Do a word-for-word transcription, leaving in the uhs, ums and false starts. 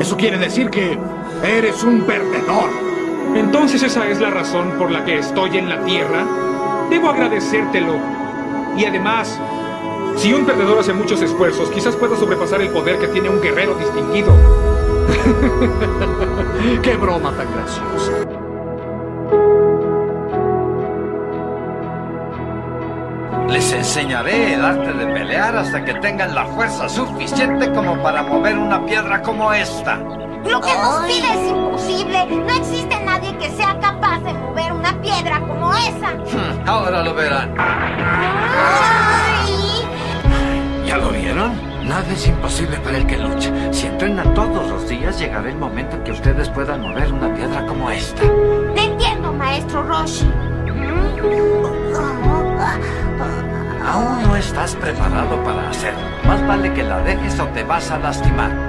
Eso quiere decir que eres un perdedor. Entonces esa es la razón por la que estoy en la Tierra. Debo agradecértelo. Y además, si un perdedor hace muchos esfuerzos, quizás pueda sobrepasar el poder que tiene un guerrero distinguido. ¡Qué broma tan graciosa! Les enseñaré el arte de pelear hasta que tengan la fuerza suficiente como para mover una piedra como esta. Lo que nos pide es imposible. No existe nadie que sea capaz de mover una piedra como esa. Hmm, ahora lo verán. Ay. ¿Ya lo vieron? Nada es imposible para el que lucha. Si entrenan todos los días, llegará el momento en que ustedes puedan mover una piedra como esta. Te entiendo, maestro Roshi. Aún no estás preparado para hacerlo. Más vale que la dejes o te vas a lastimar.